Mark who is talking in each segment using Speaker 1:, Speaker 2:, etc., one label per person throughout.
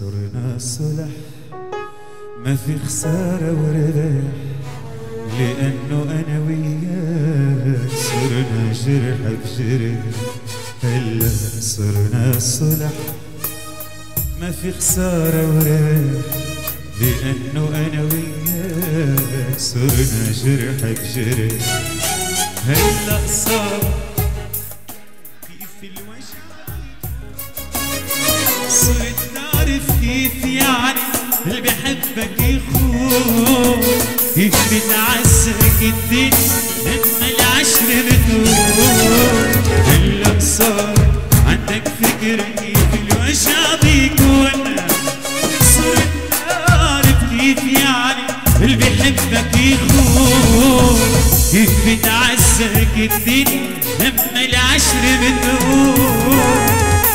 Speaker 1: صرنا صلح ما في خسارة وربح، لأنه أنا وياك صرنا جرح بجرح. هلا صرنا صلح ما في خسارة وربح، لأنه أنا وياك صرنا جرح بجرح. هلا صار كيف الوجع، صرت تعرف كيف يعني اللي بحبك يخون، كيف بتعذبك الدنيا لما العشر بتهون. هلا صار عندك فكرة كيف الوجع بيكون، صرت تعرف كيف يعني اللي بحبك يخون، كيف بتعذبك الدنيا لما العشر بتهون.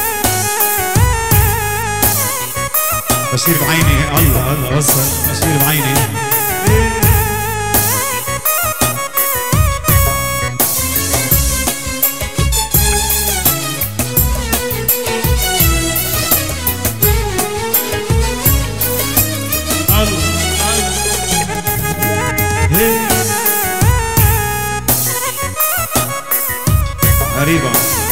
Speaker 1: بشير بعيني الله الله وصل بشير بعيني. غريبة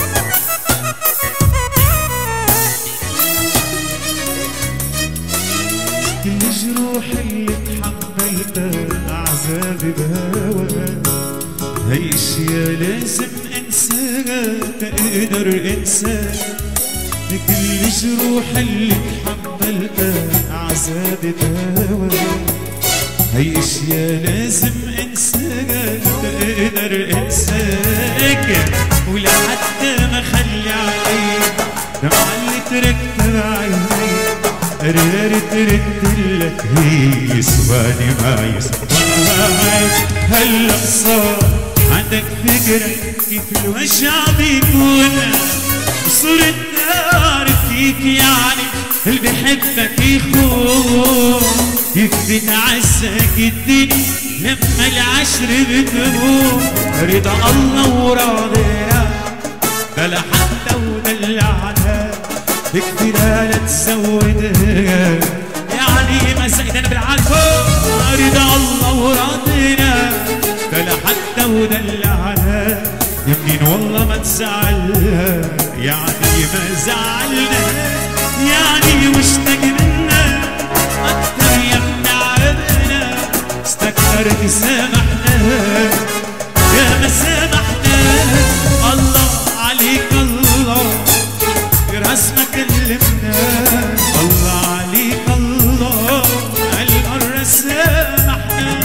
Speaker 1: كل الجروح اللي تحملتها عذابي بهواك، هي اشياء لازم انساها تقدر انساها. كل الجروح اللي تحملتها عذابي بهواك، هي اشياء لازم انساها تقدر انساك. ولا حتى ما خلي عليك دمع اللي تركت بعيني، قررت تردلك هي يسواني ما يسواني. هلا صار عندك فكرة كيف الوجع بيكون، صرت تعرف كيف يعني اللي بحبك يخون، كيف بتعزك الدنيا لما العشر بتهون. رضا الله وراضينا بلا حتى ودلعنا، كفينا لا تزودها يعني ما زيدنا بالعالفوق. رضا الله وراضينا بلا حتى ودلعنا، يمين والله ما تزعلها يعني ما زعلنا، يعني مشتاق منا أكتر يا ابن عبنا. استكترت سامحنا يا ما سامحنا، الله عليك الله راس ما كلمنا، الله عليك الله هالمرة سامحنا.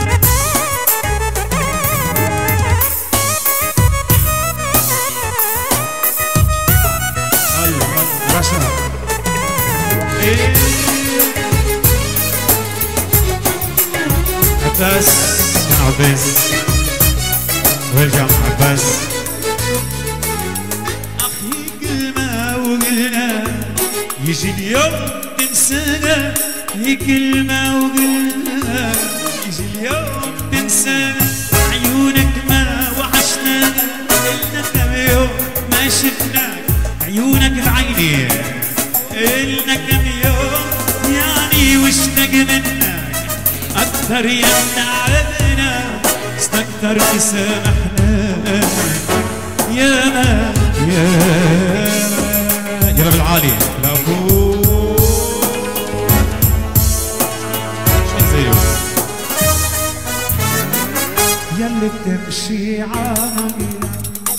Speaker 1: الله رشا عباس يا عباس وارجع عباس. يجي اليوم تنسانا هي كلمة وقلنا، يجي اليوم تنسانا عيونك ما وحشنانا، إلنا كم يوم ما شفناك عيونك بعيني، إلنا كم يوم يعني واشتاق منك أكثر يا تعبنا. استكترت سامحنا يا ما يا رب العالي لا فوق ياللي بتمشي عاملة،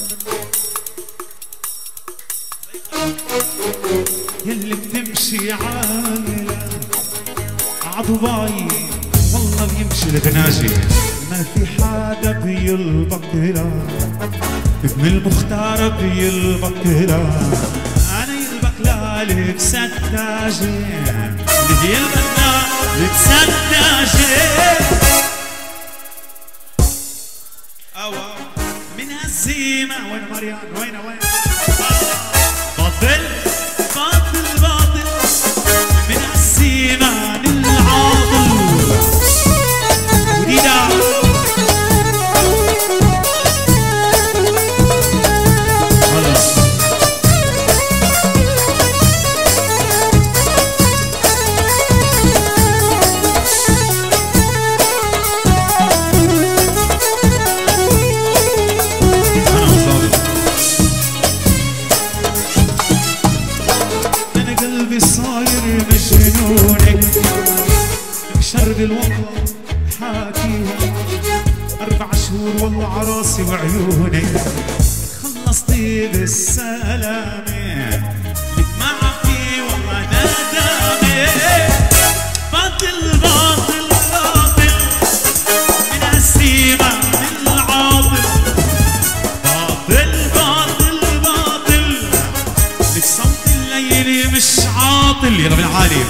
Speaker 1: ياللي بتمشي عاملة عضباي والله بيمشي الغناجي، ما في حدا بيلبق لا ابن المختار بيلبق لا. لبس التاجين اللي بيلبسنا لبس التاجين، من هالزيمة وين مريان وين باطل باطل باطل من هالزيمة للعاطل وديدا المشاغل والله حاكيها 4 شهور والله عراسي وعيوني خلصتي بالسلامة لك ما في والله ندامة باطل باطل باطل من هالسيما من العاطل باطل باطل باطل لك صوت الليل مش عاطل يلا بالعالي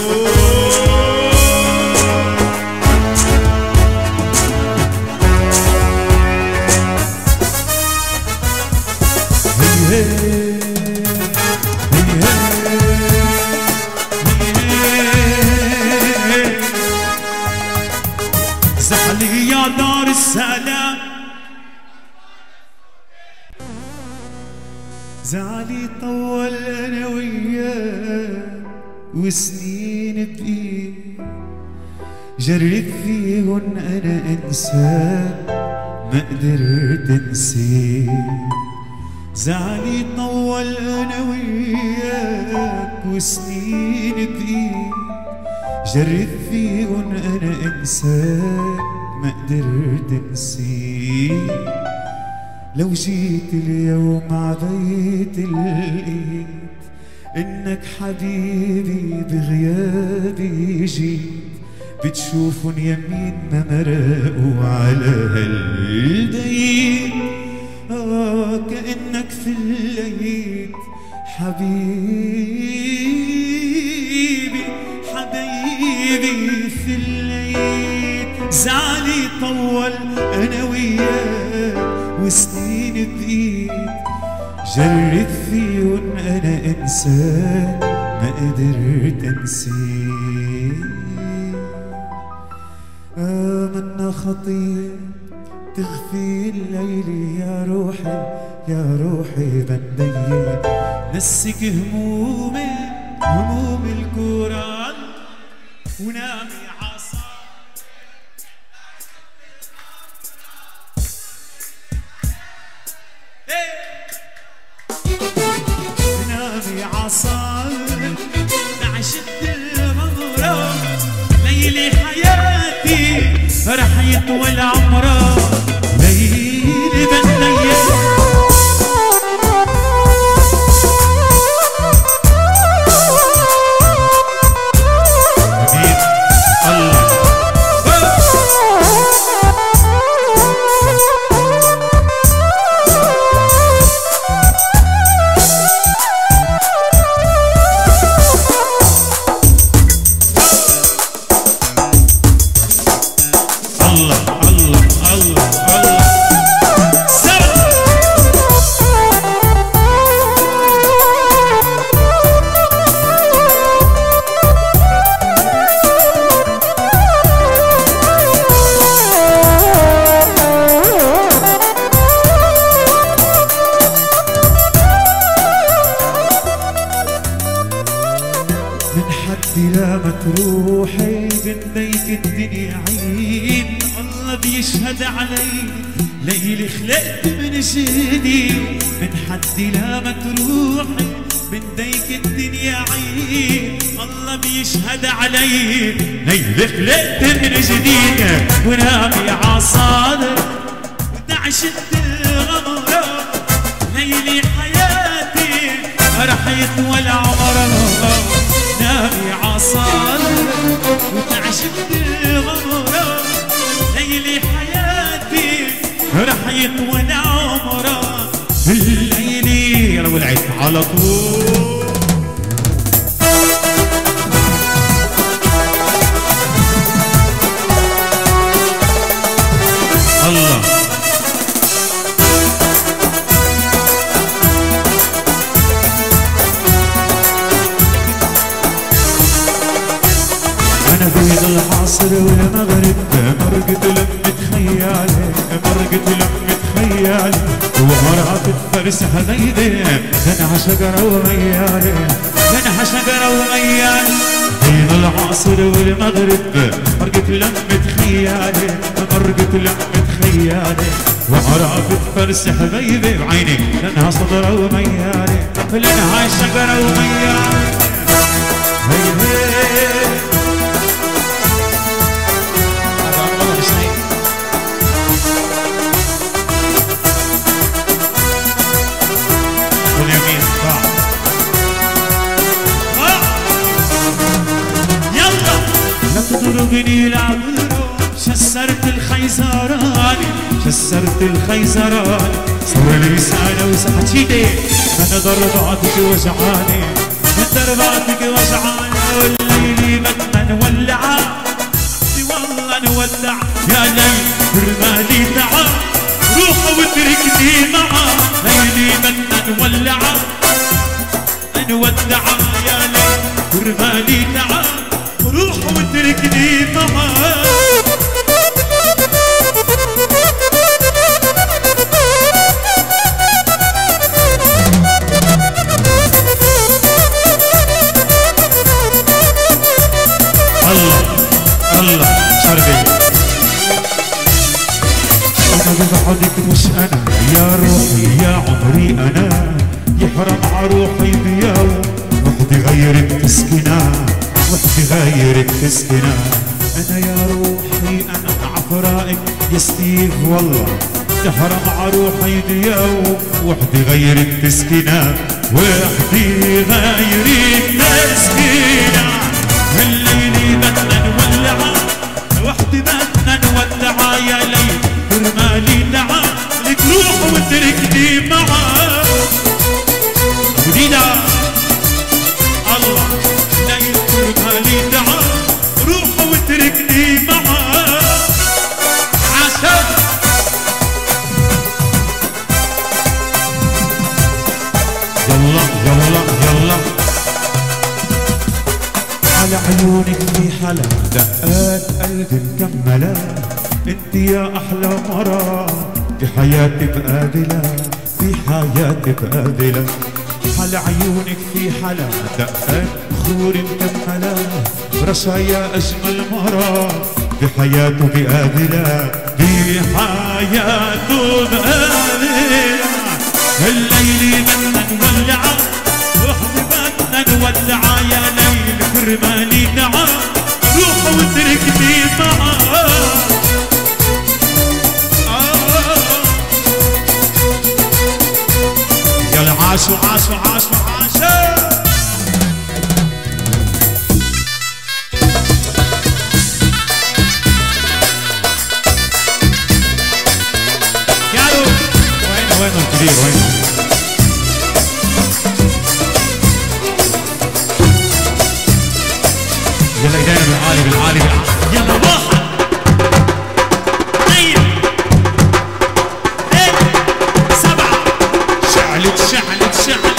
Speaker 1: زحلي يا دار السلام زعلي طول انا وياك وسنين بايد جرب فيهن انا انساك ما قدرت انسيك زعلي طول انا وياك وسنين بايد جرب فيهن انا انساك ما قدرت انسيك لو جيت اليوم عبيت الايد انك حبيبي بغيابي جيت بتشوفن يمين ما مرقوا على هالبيت كأنك في الليل حبيبي حبيبي في الليل زعلي طول انا وياك وسنين بايد جرب فيهن انا انساك ما قدرت انسيك منا خطير تخفي الليل يا روحي بدي نسك همومي هموم الكورال ونامي عصا نامي عصا نعشت الغمرة ليلي حياتي رح يطول عمره ليلي بالليل لا متروحي بديك الدنيا عين الله بيشهد علي ليلي خلقت من جديد من حدي لا متروحي بديك الدنيا عين الله بيشهد علي ليلي خلقت من جديد ونامي عصادر ودعشت الغمرة ليلي حياتي رح يطول عمرها نامي عصار وتعشت الغمرة ليلي حياتي رح يطول عمره الليلي والعيد على طول الله بين العصر والمغرب مرقت لمة خيالي مرقت لمة خيالي ومرأة فرس هديدي جنح شجرة وميالي جنح شجرة وميالي بين العصر والمغرب مرقت لمة خيالي مرقت لمة خيالي ومرأة فرس حبيبي بعيني لانها صدرة وميالي لانها شجرة وميالي هي صدقني لا غروب شسرت الخيزراني شسرت الخيزراني صور لي سنة وسحتيني أنا ضرباتك وجعاني من ضرباتك وجعاني والليل بدنا نولع والله نولع يا ليل برمالي تعال روح واتركني معاه ليلي بدنا نولع نودع يا ليل برمالي تعال روح واتركني معاه الله شربي أنا ببعدك مش أنا يا روحي يا عمري أنا يحرم عروحي بيوم وحدي غيرك تسكنا وحدي غيرك تسكنا أنا يا روحي أنا عفرائك يا ستيف والله تحرم عروحي بيوم وحدي غيرك تسكنا وحدي غيرك تسكنا الليل بدنا نولع وحدي بدنا نودع يا ليل برمالي تعال لك روح واتركني معاه جديدة الله ليل برمالي تعال روح واتركني معاه عشان يلا يلا يلا على عيونك في حلا دقات قلبي مكملة انت يا احلى مرة في حياتي بقابلة في حياتي بقابلة على عيونك في حلا دقات خوري مكملة رشا يا اجمل مرة في حياته بقابلة في حياته بقابلة الليل بدنا نولع وحدي بدنا نولع يا ليل برمالي تعال روح واتركني معاه يلا عاشوا عاشوا عاشوا عاشوا قالوا وينه الكبير وينه يلا ايدينا بالعالي بالعالي بالعالي يلا واحد اثنين سبعة شعلت شعلت شعلت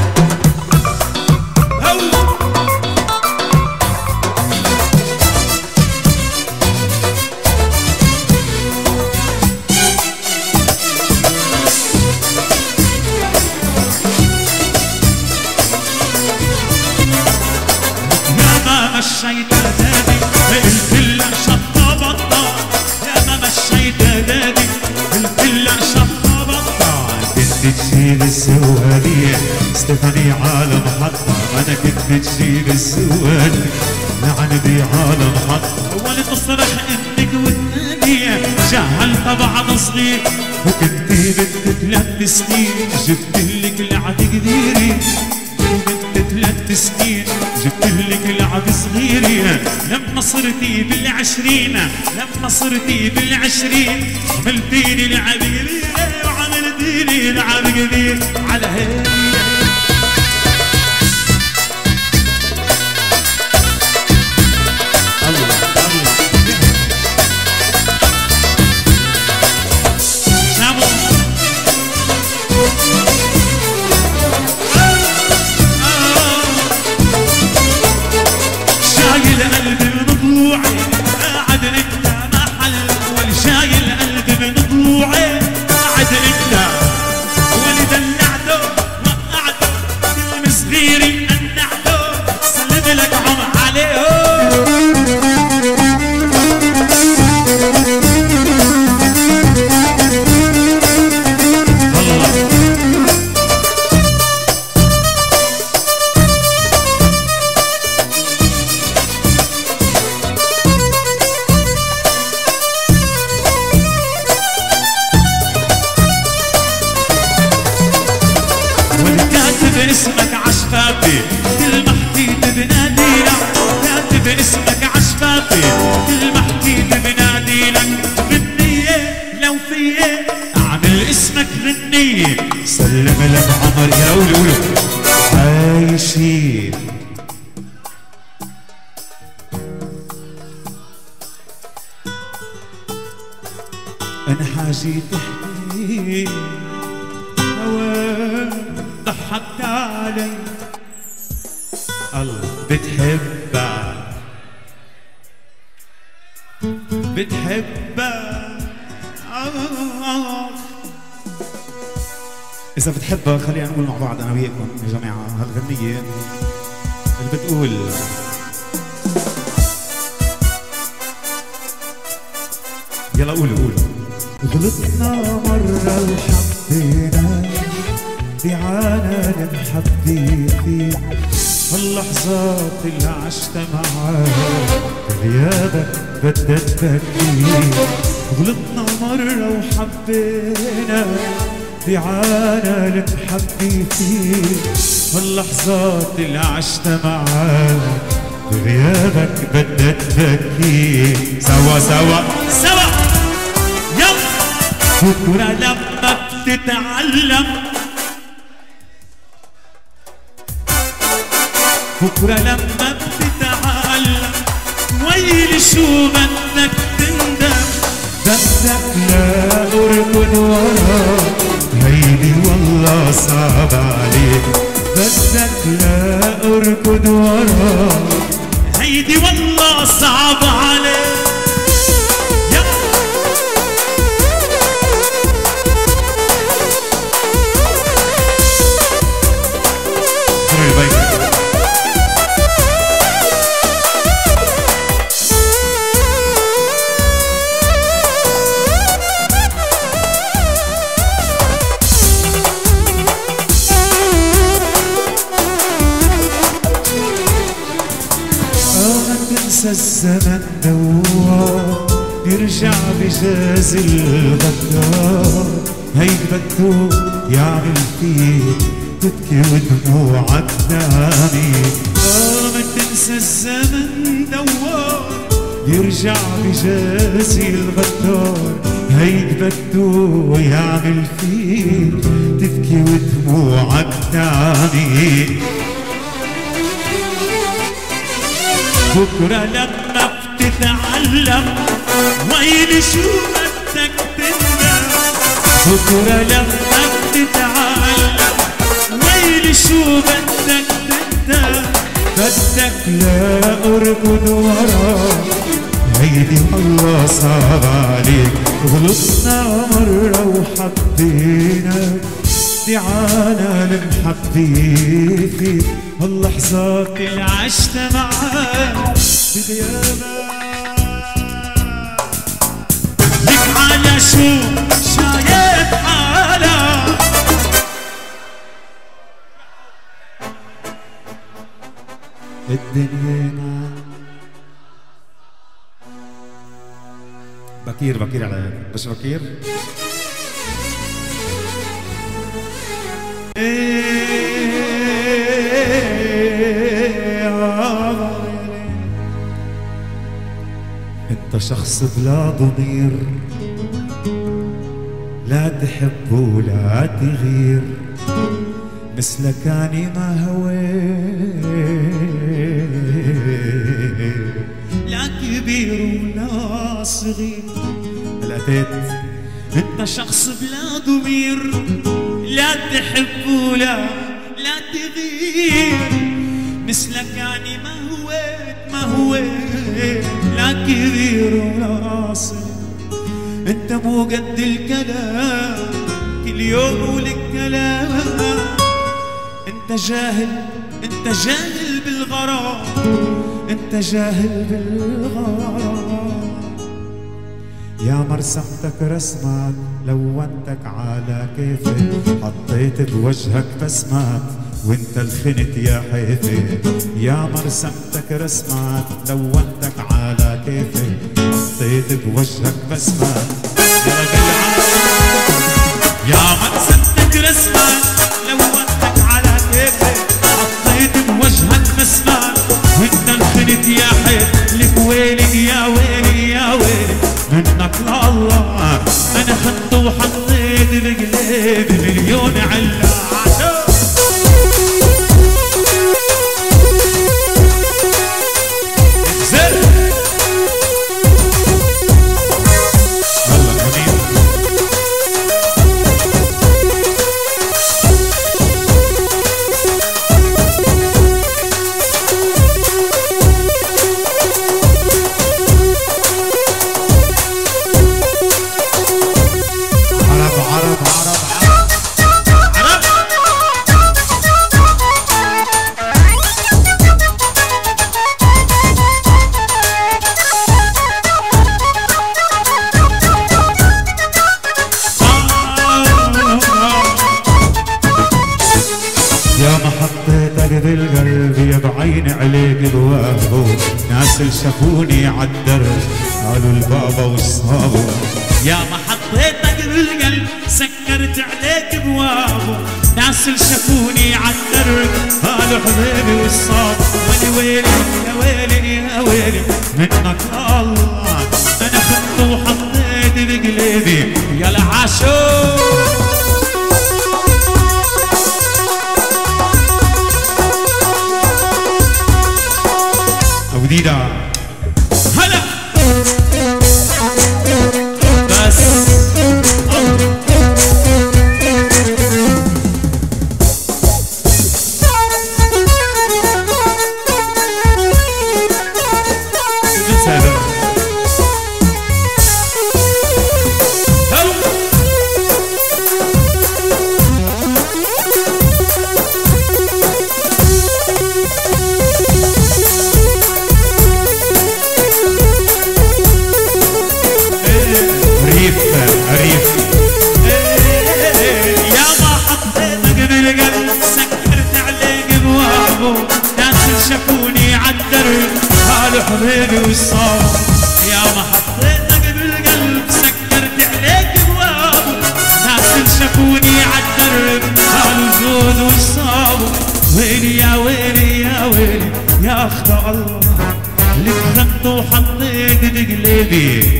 Speaker 1: مشيت دادي الفيلا شطبطة يا ما مشيت دادي الفيلا شطبطة كنت تشيل السوالية ستفاني على محطة أنا كنت تشيل السوالية لعندي على محطة وأنا تصرخ إنك والثانية جهل طبعا صغير وكنتي بنت 3 سنين جبتلك لعب كبيري وبنت 3 سنين جبتلك لعب صغيرة لما صرتي بال20 لما صرتي بال20 عملتيني لعب كبير وعملتيني لعب كبير على هيك يلا قولوا قولوا عايشين أنا حاجي تحكي هواك ضحكت علي الله بتحبك إذا بتحبها خلينا نقول مع بعض أنا وياكم يا جماعة هالغنية اللي بتقول يلا قولوا غلطنا مرة وحبينا دعانا لنحبي فيك هاللحظات اللي عشتها معاك غيابك بدها تبكيك غلطنا مرة وحبينا دعانا لنحبي فيك هاللحظات اللي عشتها معاك غيابك بدها تبكيك سوا سوا سوا يلا بكرة لما بتتعلم بكرة لما بتتعلم ويلي شو بدك تندم بدك لا أركض وراك هيدي والله صعب عليك بدك لا أركض وراك هيدي والله صعب عليك الزمن دوار يرجع بجاز الغدار هيك بده يعمل فيك تبكي ودموعك نامي ما تنسى الزمن دوار يرجع بجاز الغدار هيك بده يعمل فيك تبكي ودموعك نامي بكرة لما بتتعلم ويلي شو بدك تندم بكرة لما بتتعلم ويلي شو بدك تندم بدك لا أركض وراك هيدي والله صعب عليك غلطنا مرة وحبينا دعانا لنحبي فيك هاللحظات اللي عشتها معاك بغيابك لك على شو شايف حالك الدنيا بكير على بس بكير انت شخص بلا ضمير لا تحب ولا تغير مثلك اني ما هويت لا كبير ولا صغير لقيت انت شخص بلا ضمير لا تحب ولا تغير مثلك يعني ما هويت لا كبير ولا صغير انت مو قد الكلام كل يوم ولك كلام انت جاهل بالغرام انت جاهل بالغرام يا مرسمتك رسمات لونتك على كيفي حطيت بوجهك بسمات وانت الخنت يا حيفي يا مرسمتك رسمات لونتك على كيفي حطيت بوجهك بسمات يا مرسمتك رسمات لونتك على كيفي حطيت بوجهك بسمات وانت الخنت يا حيفي لك ويلك يا ويلي يا ويلي منك لله انا خدت وحطيت بقلبي مليون علة قلبي يا بعين عليك بوابو، ناس اللي شافوني عالدرب قالوا البابا والصابو، يا ما حطيتك بالقلب سكرت عليك بوابو، ناس اللي شافوني عالدرب قالوا حبيبي والصابو، ويلي ويلي يا ويلي يا ويلي منك الله، انا خدت وحطيت بقلبي يا العاشور. وديدا هلا بس حبيبي والصابو، يا ما حطيتك بالقلب سكرت عليك بوابو، ناس اللي شافوني عالدرب قالوا الزود والصابو، ويلي يا ويلي يا ويلي يا اخت الله اللي اتخنت وحطيت بقلبي.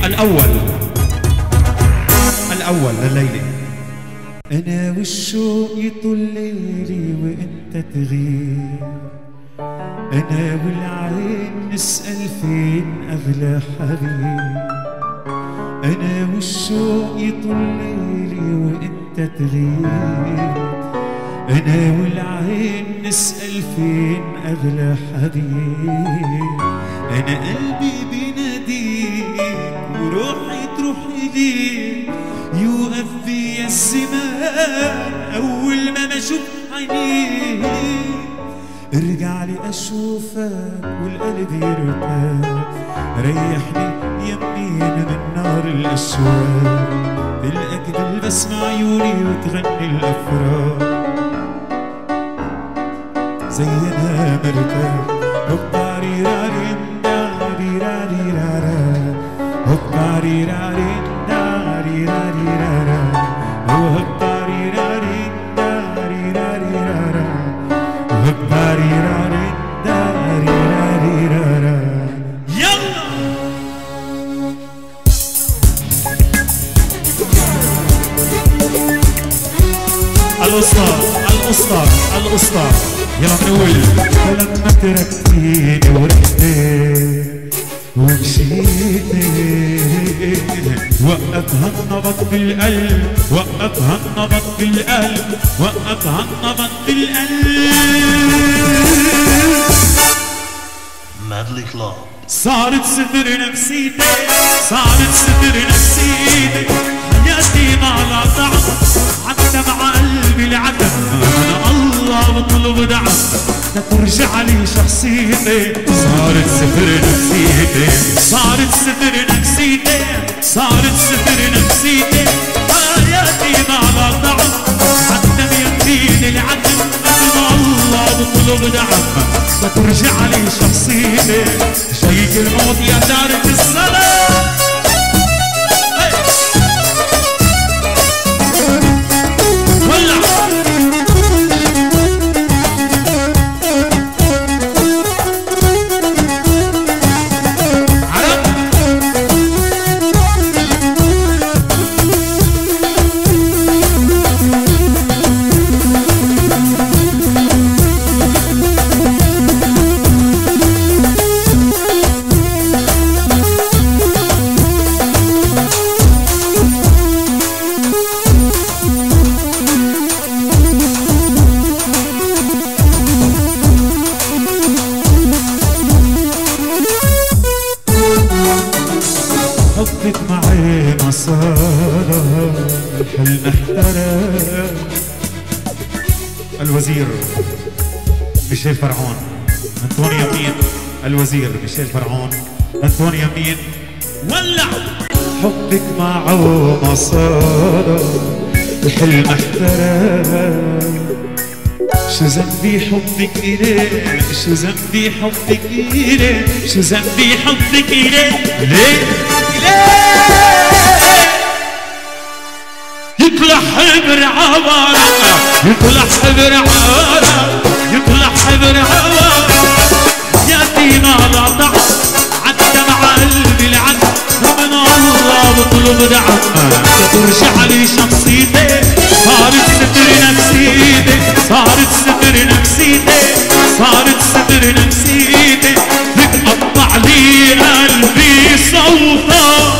Speaker 1: الاول لليلي، انا والشوق يطول ليلي وانت تغيب، أنا والعين نسأل فين أغلى حبيب، أنا والشوق يطول ليلي وأنت تغيب، أنا والعين نسأل فين أغلى حبيب، أنا قلبي بيناديك وروحي تروح إليك، يوقف بيا الزمان أول ما بشوف عينيك، ارجع لي اشوفك والقلب يرتاح، ريحني يمينا من نار الاشواق، تلقاك بلبس عيوني وتغني الافراح، زي انا مرتاح. هوباري رارين داري راري رارا، هوباري رارين داري راري رارا، هوباري رارين داري راري رارا، هوباري رارين داري راري رارا. يلا الأسطى يلا نقول. فلما تركتيني ورحتي ومشيتي وقفها النبض بالقلب، وقفها النبض بالقلب، وقفها النبض بالقلب.
Speaker 2: مادلي كلاب
Speaker 1: صارت ستر نفسيتي، صارت ستر نفسيتي، حياتي ما لا طعم، حتى مع قلبي العدم انا الله بطلب دعم، ترجع لي شخصيتي. صارت ستر نفسيتي، صارت ستر نفسيتي، صارت ستر نفسيتي، حياتي ما لا طعم، حتى بيمين العدم انا الله بطلب دعم، ترجع لي شخصيتي. شيك الموت يا دارة السلام، ولع حبك معي ما صار الحلم احترق. الوزير ميشيل فرعون، أنطوني يمين. الوزير ميشيل فرعون، أنطوني يمين. ولع حبك معه ما صار الحلم احترق، شو ذنبي حبك إليه، شو ذنبي حبك إليه، شو ذنبي حبك إليه، ليه؟ يطلع حبر عوارة، يطلع حبر عوارة، يطلع حبر عوارة، ياتي ما لا ضعف، عدى مع قلبي العد، ومن الله بطلب دعم، ترجع لي شخصيتي، صارت ستر نفسيتي، صارت ستر نفسيتي، صارت ستر نفسيتي، بتقطع لي قلبي صوته.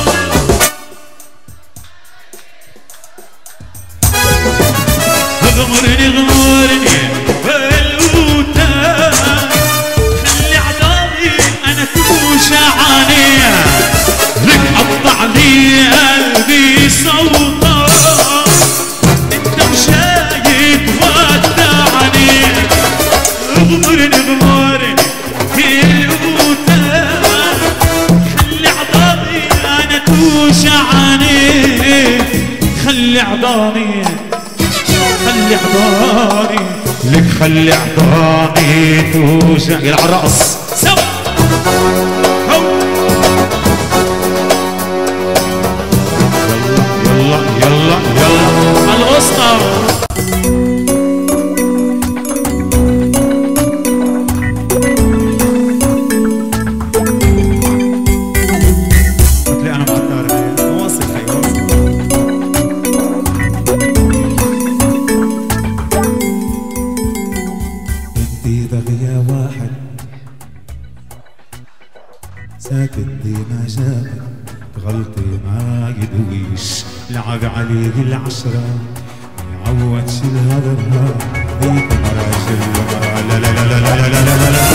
Speaker 1: غمرني غمرني بالقوتة، خلي عذابي انا توجعني، لك قطع لي قلبي صوته، انت مشايد ودعني. غمرني غمرني بالقوتة، خلي عذابي انا توجعني، خلي عذابي، خلي عضاني لك، خلي عضاني توجع. يلا على الرقص سوا، يلا يلا يلا على الوسطى. قلت لي انا معطر، واصل هي واصل. بغيا واحد ساكت دي ما جابت، غلطي ما يدويش، لعب عليه العشرة يعوضش الهدرها، هيك مراش المرا. لا لا لا لا لا لا لا لا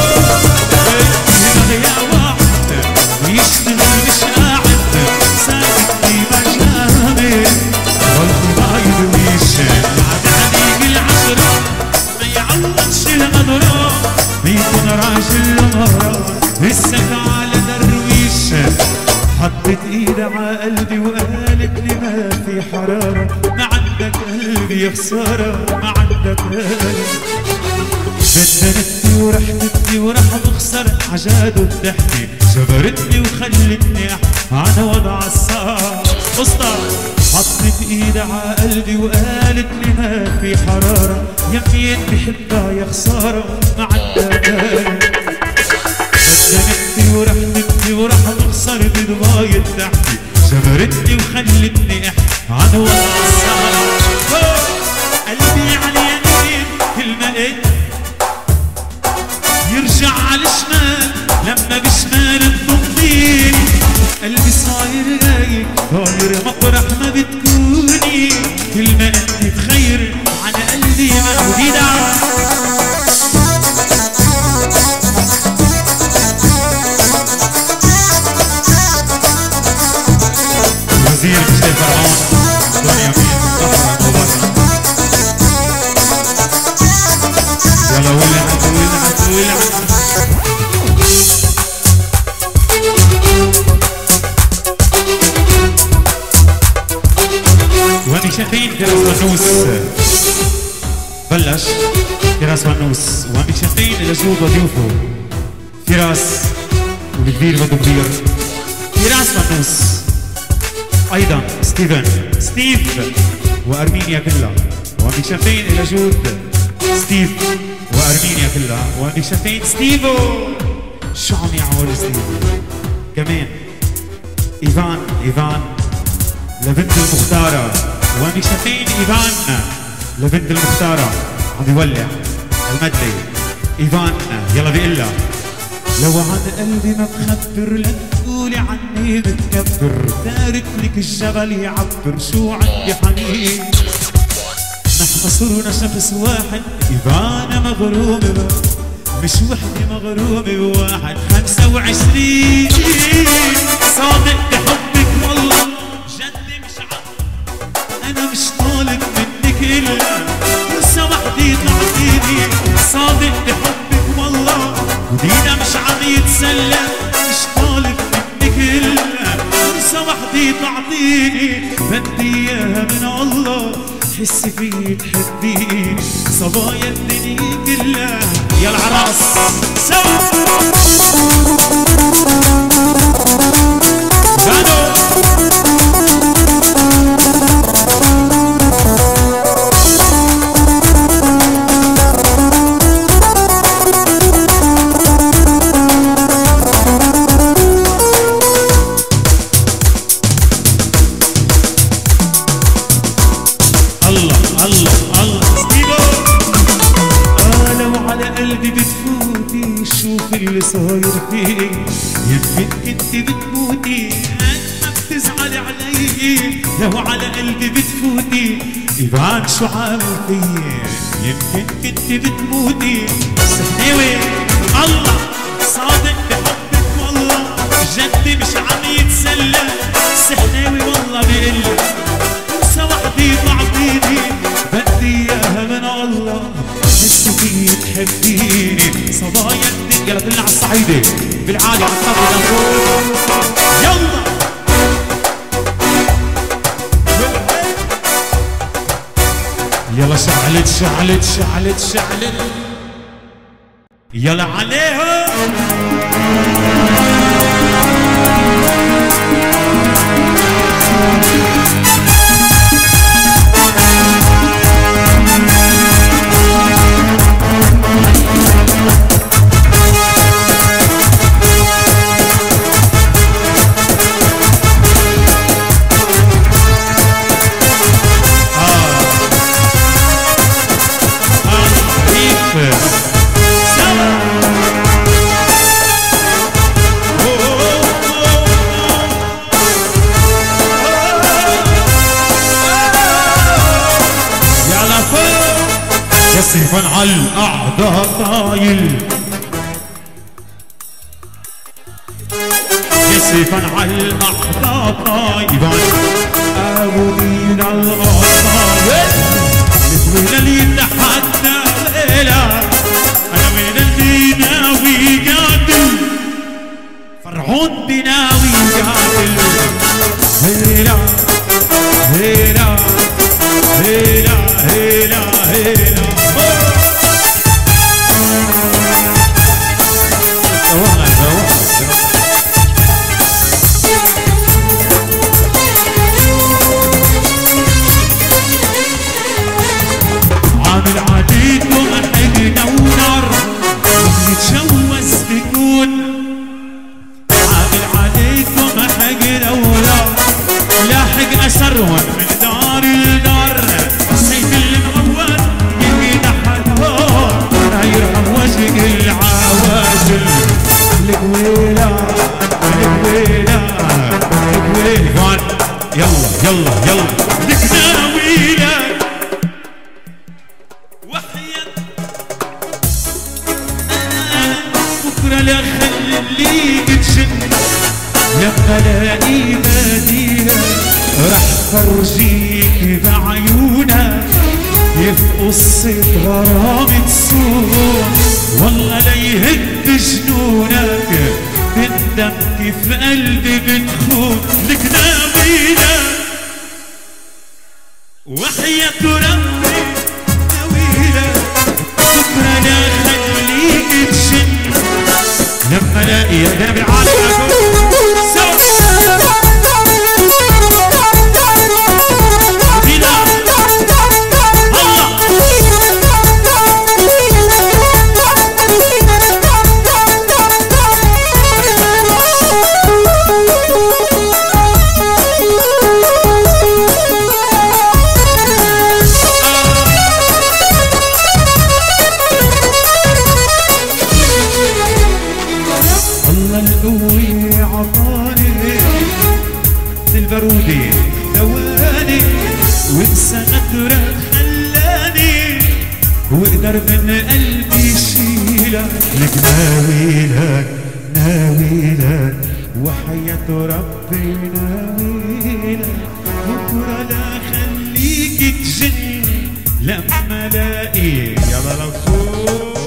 Speaker 1: بغيا واحد يشتغل مش قاعد، ساكت دي ما جابت، غلطي ما يدويش، لعب عليه العشرة ما يعوضش الغدرة، بيكون راجل مرة لسك على درويش. حطت ايدها على قلبي وقالت لي ما في حرارة، ما عندك قلبي يا خسارة، ما عندك قلب. بدلتني ورحمتني وراح بخسر عجاد وضحكي، جبرتني وخلتني على وضع الصعب. اسطى حطت ايدها على قلبي وقالت لي ما في حرارة، يمين بحبها يا خسارة، ما عندها قلب. بدلتني ورحمتني وراح بخسر بدماية تحكي، جبرتني وخلتني على وضع الصعب. قلبي على اليمين كلمة ايه يرجع على الشمال، لما بشمال تضميني قلبي صاير رايق، طاير مطرح ما بتكوني، كلمة انت تخير على قلبي محدودة. وزير مشتاق فرعون، دنيا مين مفتخرة مباركة. يلا ولعت ولعت ولعت. وهني شايفين فراس ونوس بلش، فراس ونوس، وهني شايفين الأجود وضيوفه، فراس والكبير بده كبير، فراس ونوس، أيضا ستيف وأرمينيا كلها، وهني شايفين الأجود ستيف وأرمينيا كلها، وهني شايفين ستيفو. شو عم يعمل ستيفو؟ كمان إيفان لبنت المختارة، وهني شايفين إيفان لبنت المختارة عم يولع المدلي. إيفان يلا بيقلها لو عن قلبي ما بخبر، لا تقولي عني بتكبر، تارك لك الجبل يعبر، شو عندي حنين. نحن صرنا شخص واحد، إيفان مغرومة مش وحدة مغرومة بواحد. 25 صادق بحبك والله، جد مش أنا مش طالب منك إلا لسه وحدي تعطيني، صادق بحبك والله، ودينا مش عم يتسلى، مش طالب منك إلا لسه وحدي تعطيني، بدي إياها من الله، تحس فيه تحبيه صبايا الدنيا كلها يا العراس سوا اللي صاير فيه يمكن انت بتموتي ما بتزعلي علي لو على قلبي بتفوتي يبان شو عامل فيي يمكن انت بتموتي سحناوي الله صادق بحبك والله جدي مش عم يتسلى سحناوي والله بقلك انسى وحدي تعطيني بدي اياها من الله تحسي فيي تحبيني صبايا يلا طلع على الصعيدة بالعالي على الطرد يلا يلا شعلت شعلت شعلت شعلت يلا عليها يصرفن على الأعداء طايل يصرفن على الأعداء طايل أبودين الأصايل من اللي يتحدى ليلة أنا من اللي ناوي قاتل فرعون بناوي قاتل هيلا هيلا هيلا هيلا هيلا عامل عاديكم حقنا ونار نتجوز بكون عامل عليكم حقنا ونار لاحق اثرهم من دار لدار سيف المغول يمين حدار لا يرحم وجه العواجل القويلة القويلة القويلة يلا يلا يلا نكناويلة بكرة لا خليك تشن لما الاقي مدينة رح فرجيك بعيونك كيف قصة غرام تسوق والله لا يهد جنونك تندم كيف قلبي بتخون لك ناويلك وحياة ربي ناويلك بكرة لا خليك تشن لما الاقي يا جنب العالم البرودي ثواني وانسى غدرك خلاني وقدر من قلبي يشيلك لك ناويلك ناويلك وحياة ربي ناويلك بكرة لا خليك تجن لما الاقيك يلا لو فوق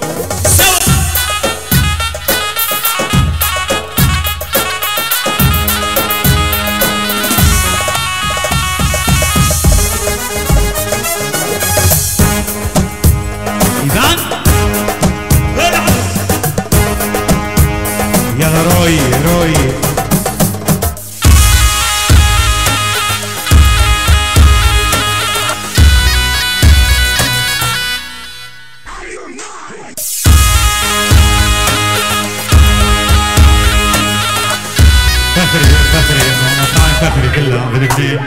Speaker 1: روي روي فخري فخري مطاعم فخري كلها بلبنان.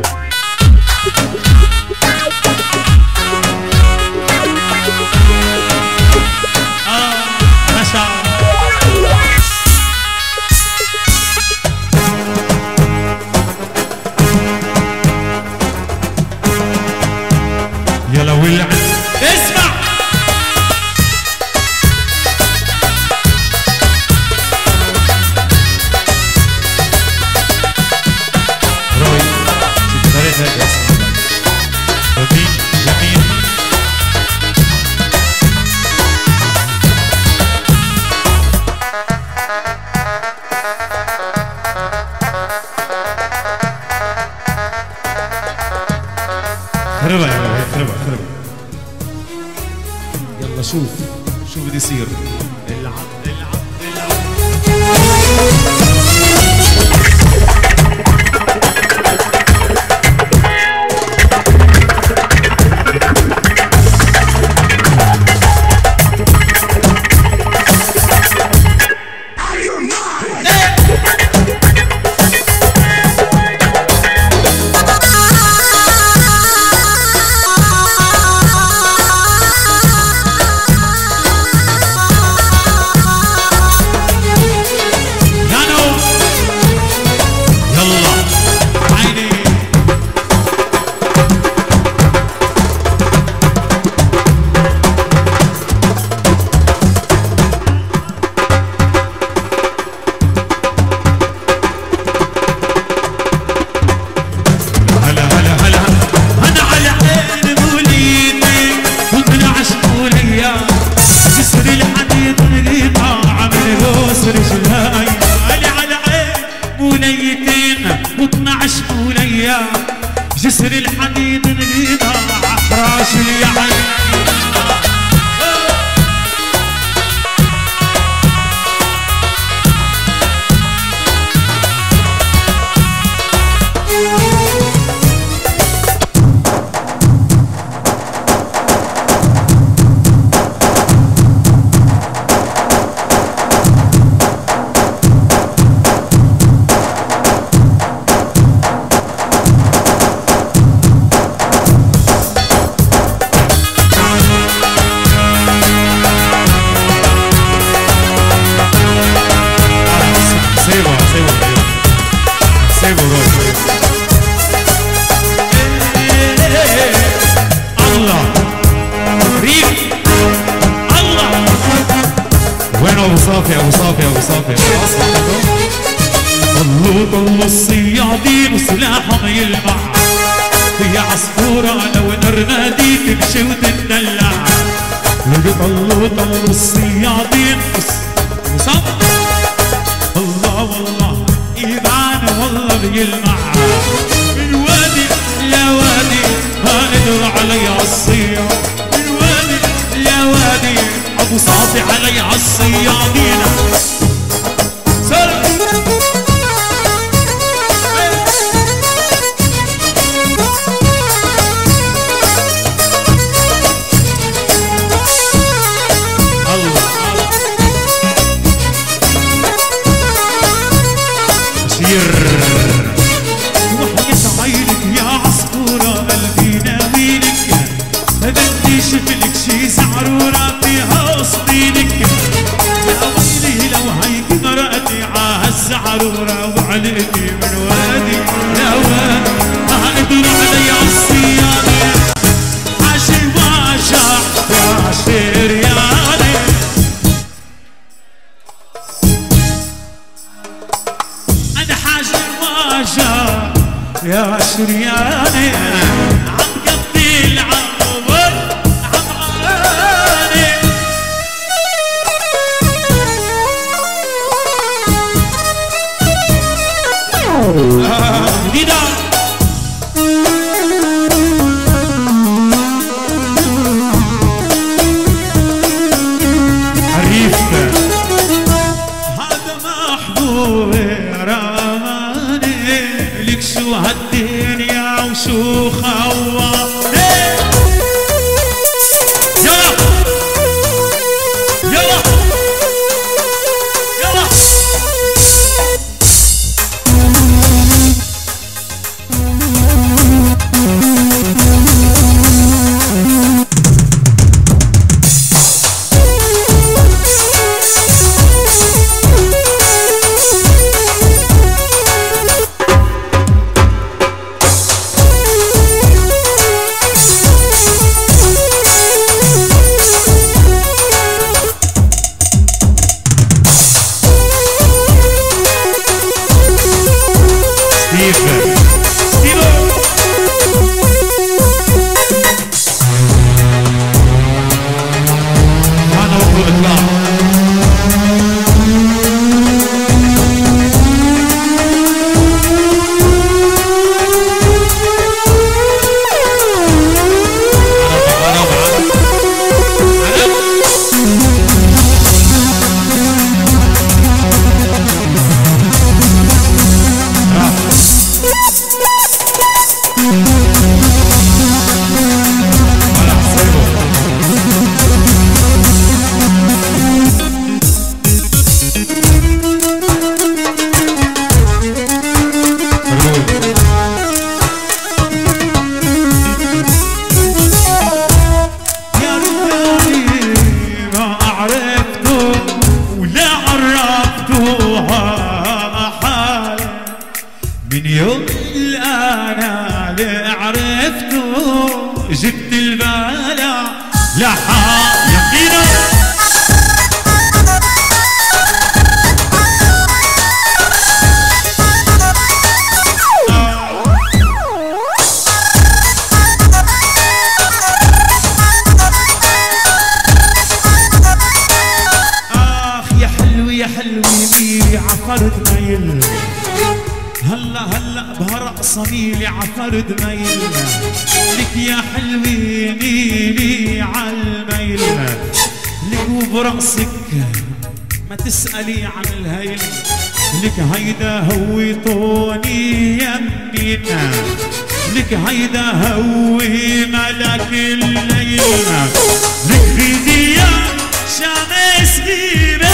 Speaker 1: يلا ولع اسمع روي شوف طريقة هيك يمين يمين خربها يا ولد خربها خربها. يلا شوف شو بده يصير. العب العب جسر الحديد نقينا احراش اليعين. ابو صافي ابو صافي ابو صافي طلوا طلوا الصيادين وسلاحهم يلمع يا عصفورة لو نرنادي تمشي وتدلع. طلوا طلوا الصيادين وصافي الله والله ايمان والله بيلمع من وادي لوادي ما قدر علي عالصياد من وادي لوادي ابو صافي علي عالصيادين. سلام الله بشير وحياة عينك يا عصفورة قلبي ناويلك بدي شكلك شي زعرورة فيها قصدينك يا ويلي لو هيك مرقتي عالزعرورة وعلقتي من وادي لوادي ما قدر علي عالصيادة عاشر وعشاق يا عشير يالي. أنا حاجر وعشاق يا شرياني عم قضي العمر عمراني. جديدة حريف هذا محبوب ويراني لك شو هالدنيا وشو خواني. يلا يلا يلا جبت البلا لحا يقينا. يا حلوي يا حلوي ميلي عفرت ميل، هلا هلا بهرقصة ميلي عفرت ميل لك يا حلوي ميلي عالميل لك وبرقصك ما تسألي عن الهيل لك هيدا هوي طوني يمينا لك هيدا هوي ملك الليل لك خدي يا شمس غيبة.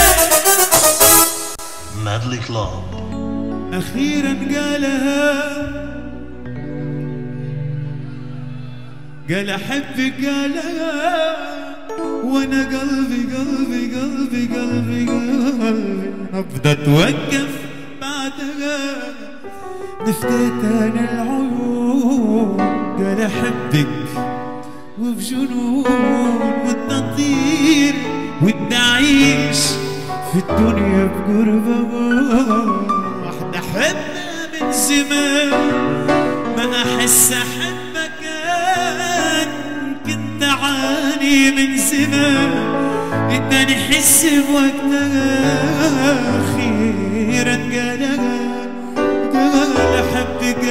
Speaker 2: Madly Club.
Speaker 1: أخيرا قالها قال أحبك قالها وأنا قلبي قلبي قلبي قلبي قلبي نبضة توقف بعدها نفديت أنا العيون قال أحبك وبجنون بدي أطير ودي أعيش في الدنيا بقربها. واحدة أحبها من زمان ما أحس أحبها كان كنت أعاني من زمان اداني حس بوقتها أخيرا قالها قال أحبك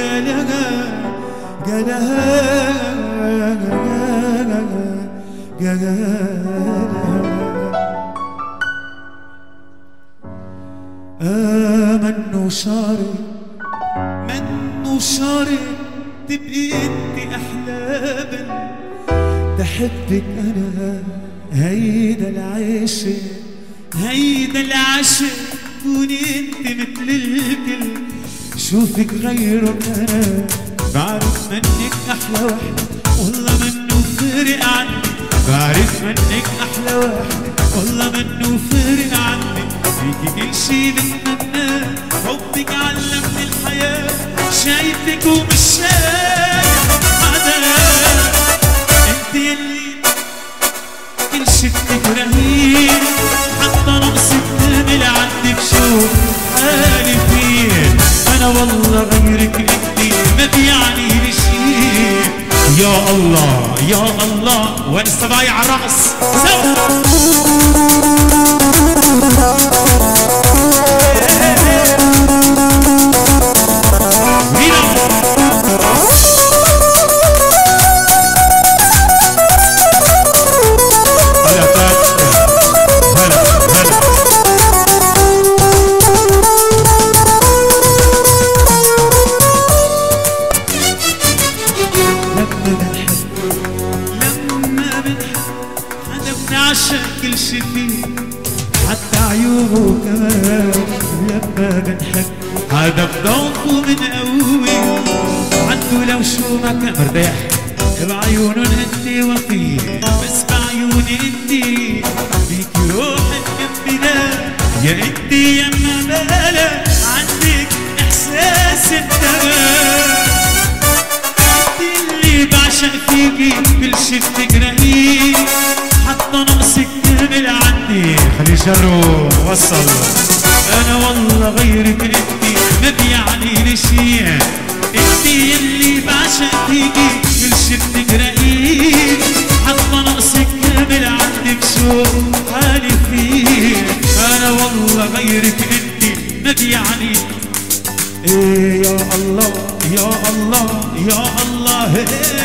Speaker 1: قالها منو شاري منو شاري تبقي انت احلى بنت تحبك انا هيدا العاشق هيدا العاشق كوني انت مثل الكل شوفك غيره انا بعرف منك احلى وحده والله منو فارق عني بعرف منك احلى وحده والله منو فارق عني فيكي كل شي بتمناه حبك علمني الحياة شايفك ومش شايف حدا انت يلي كل شي بتكرهيه حتى نقصك كامل عندك شو حالي فيه انا والله غيرك انت ما بيعني لي شي. يا الله يا الله وين الصبايا على الرقص سوا كمان لما بنحب هذا بضوء من قوي عنده لو شو ما كان مرتاح بعيونه انت وفيه بس بعيوني انت فيكي روح مكملة يا انت يا ما بلا عندك احساس التمام انت اللي بعشق فيكي كل شي بتكرهيه حتى نقصك كامل عندي خلي شره وصل انا والله غيرك انت ما بيعني لي شي انت يلي بعشق فيكي كل شي بتكرهيه حتى نقصك كامل عندك شو حالي فيه انا والله غيرك انت ما بيعني ايه يا الله يا الله يا الله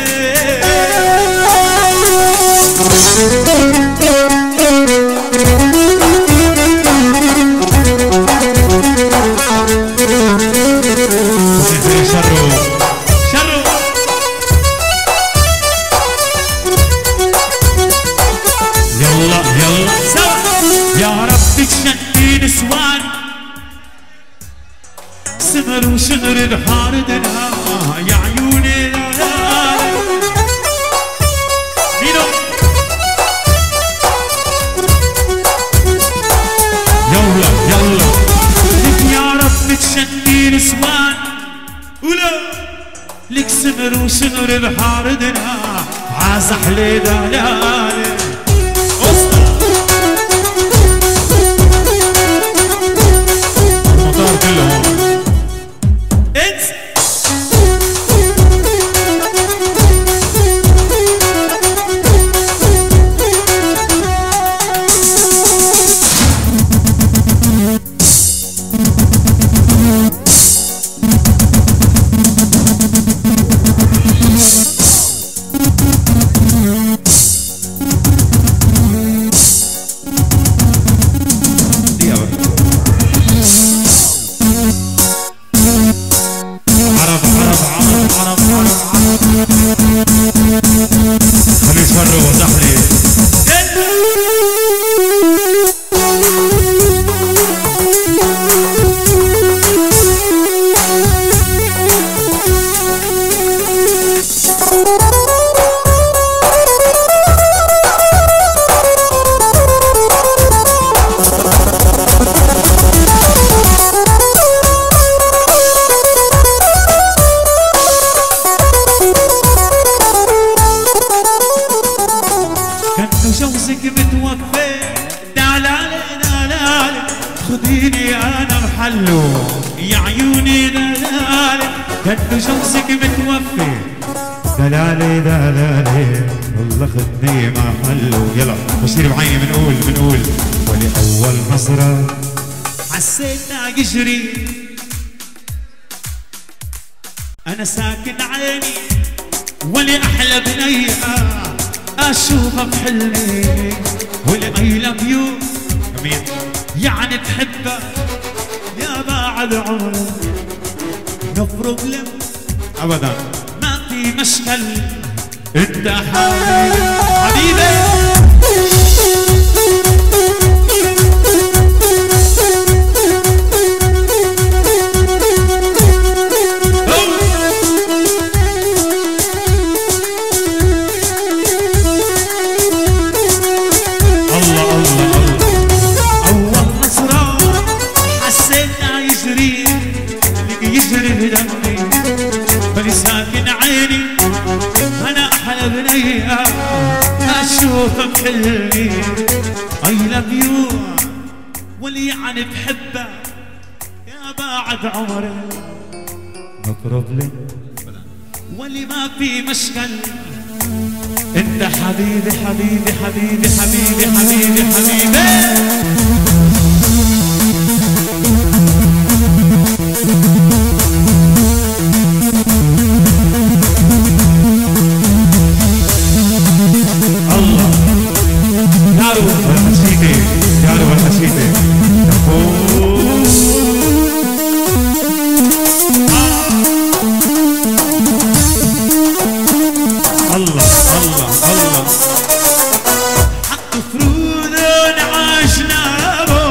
Speaker 1: سمر وشهر الحار دنا يا عيوني لا لا مينو يلا يلا لك يا رب تشني نسوان ولا لك سمر وشهر الحار دنا عازح لي دلالي المطار كله جوزك متوفي دلالي دلالي خديني انا محله يا عيوني دلالي كنه جوزك متوفي دلالي دلالي والله خدني محله يلا بصير بعيني بنقول ولأول نظرة حسيتها يجري انا ساكن عيني ولأحلى بنيها اشوفها بحلمي والي لاف يو يعني بحبها يا بعد عمري نو بروبلم ابدا ما في مشكل انت حبيبي يجري بدمي بلي ساكن عيني انا احلى بنيها اشوفها بحلمي اي لاف يو واللي يعني بحبها يا بعد عمري نو بروبلم واللي ما في مشكل انت حبيبي حبيبي حبيبي حبيبي حبيبي حبيبي الله حط فروض عاشنا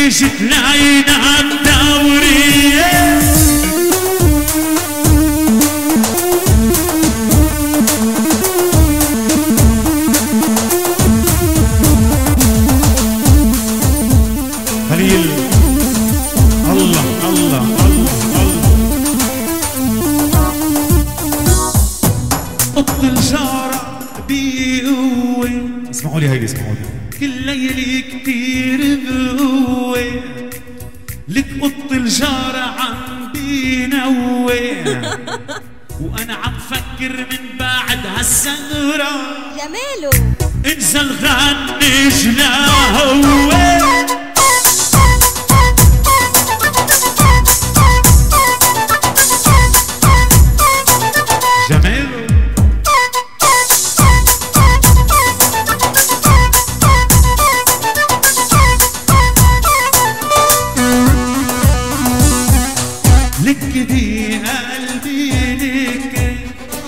Speaker 1: تيجي تلاقينا الدورية خليل الله الله الله الله قط الجارة بقوة اسمعوا لي هيدي اسمعوا لي كل ليلة كتير بقوة لك قط الجارة عم بينوي وانا عم فكر من بعد هالسهرة
Speaker 3: جماله
Speaker 1: انزل غنج لا هو جماله لك دي قلبي لك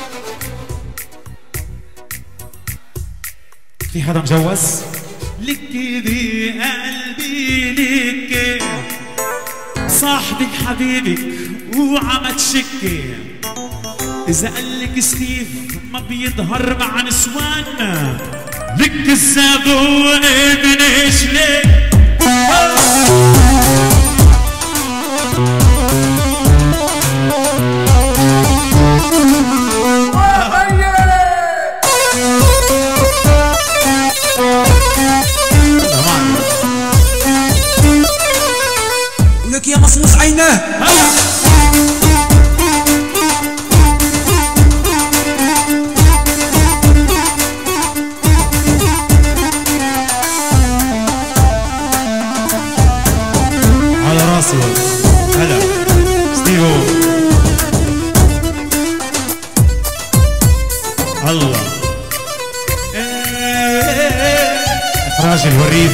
Speaker 1: في حدا مجوز؟ لك دي قلبي لك صاحبك حبيبك وعم تشكي إذا قالك ستيف ما بيظهر مع نسوان لك الزبون ابن شليك
Speaker 4: لك يا مصموص عيناه
Speaker 1: على راسي هلا ستيفو الله اخراج الوريد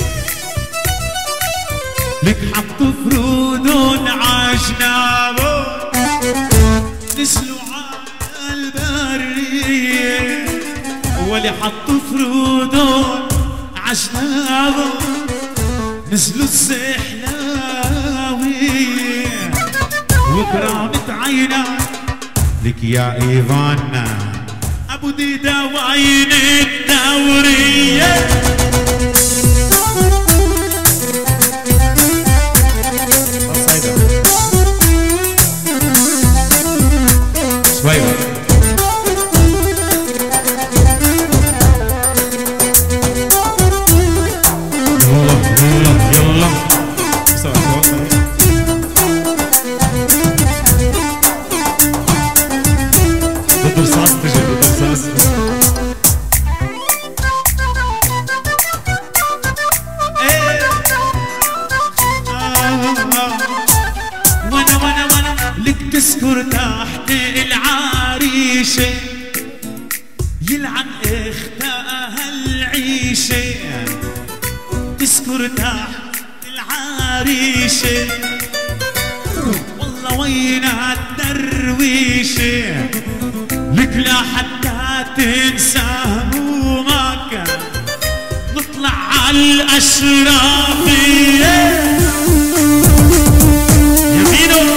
Speaker 1: لك حط فرودون عجنابه نزلوا على البرية واللي حط فرودون عجنابه نزلوا الزحلاوي وكرامة عينا لك يا ايفان ابو ديدا وعين الدورية شوية يلا ضد رصاص تجي ضد رصاص وانا لك تذكر تحت العريشة يلعن اختها العيشة تذكر تحت العريشة والله وينها الدرويشة لك لا حتى تنسى همومك نطلع على الأشرافية يمينه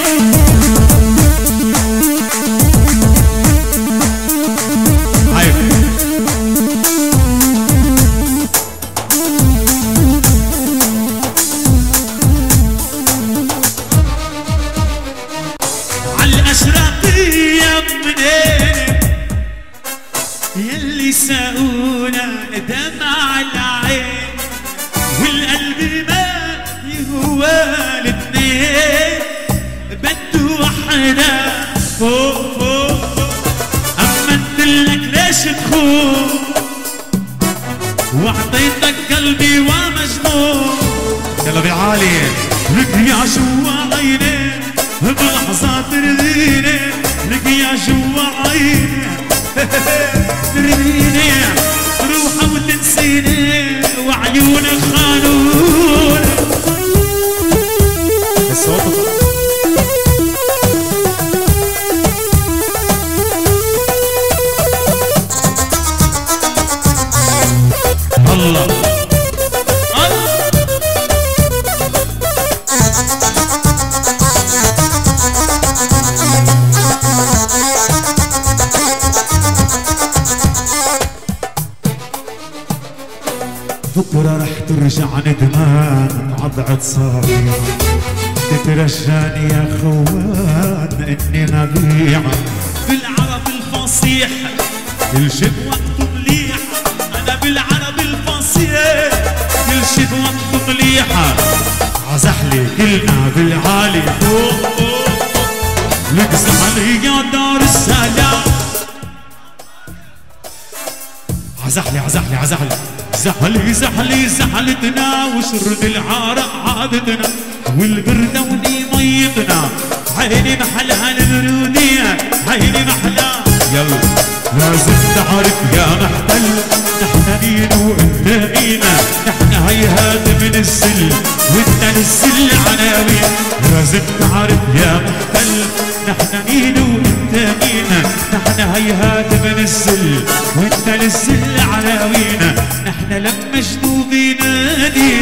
Speaker 1: يلي ساقونا دمع العين والقلب ما يهوى الاتنين بده وحدة فوق فوق أما قلتلك ليش تخون وعطيتك قلبي ومجنون يلا بعالي لك يا جوا عيني بلحظات ترضيني لك يا جوا عيني ترضيني روحة وتنسيني وعيونك خانون الصوت الله الله بكرة رح ترجع ندمان عضعة صابي تترجاني يا خوان اني مبيعك بالعرب الفصيح كل شي بوقته مليح انا بالعرب الفصيح كل شي بوقته مليح عزحلي كلنا بالعالي فوق لك زحلي يا دار السلام عزحلي عزحلي عزحلي زحلي زحلي زحلتنا وشرد العرق عادتنا والبردة وني ميتنا عيني محلها البرودية عيني محلها يلا لازم تعرف يا محتل نحن مين وانت مين نحن هيهات من السل وانت نزل عناوين لازم تعرف يا محتل نحن مين وانت مين نحن هيهات من السل وانت نزل عناوين نحن لما جنوبي نادي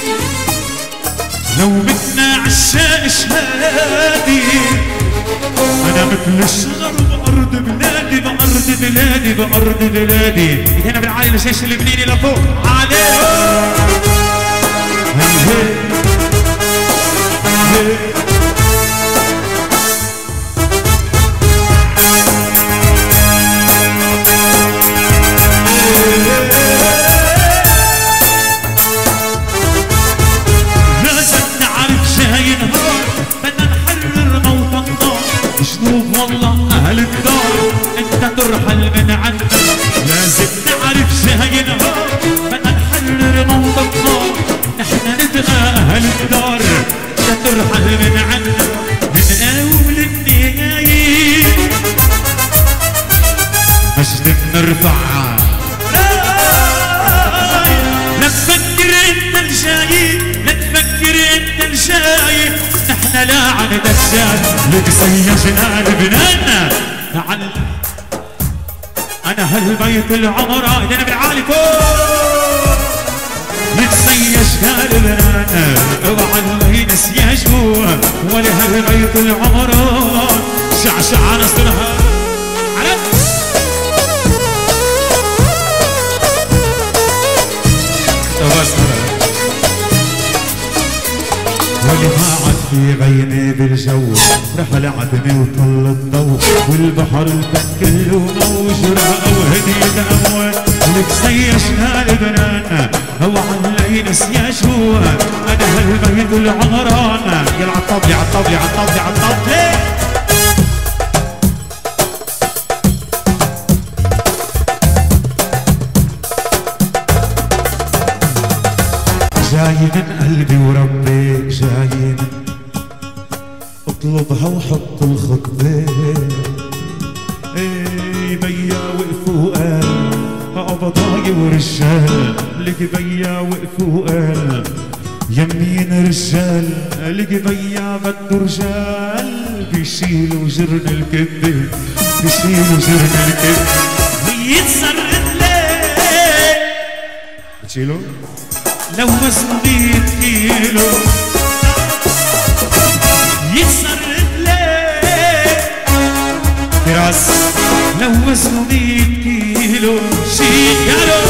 Speaker 1: لو بدنا عشاق شهادي انا مثل الشجر بارض بلادي بارض بلادي بارض بلادي هنا بالعالي لشاش اللبناني لفوق عليه والله أهل الدار أنت ترحل من عنا لازم نعرف شاي نهار بدنا نحرر موطننا نحن نبقى أهل الدار أنت ترحل من عنا من أول النهاية مجد بنرفعها لا تفكر أنت الجاي لا تفكر أنت الجاي نحن لا عن دجال لك سيجنا لبناننا تعال انا هالبيت العمرة ايدينا بالعالي فوق لك سيجنا لبناننا اوعى اللي نسيا جوا ولا هالبيت العمرة شعشع نصرها واللي ما عاد في غيمة بالجو رحل عدمي وطل الضو والبحر كله موج رأى وهدي أموال لك سيشنا لبنانا هو علي نسيا شو أنا هالبيت العمران يلا عالطبلي عالطبلي عالطبلي عالطبلي جاي من قلبي وربي جاي من اطلبها وحط الخطبة ايه بيا وقفوا وقال قبضاي ورجال لقي بيا وقفوا وقال يمين رجال لقي بيا بده رجال بيشيلوا جرن الكبة بيشيلوا جرن الكبة ويتصرف ليه بتشيلوا لو وزنه 100 كيلو يتصرف ليه براس لو وزنه 100 كيلو شيله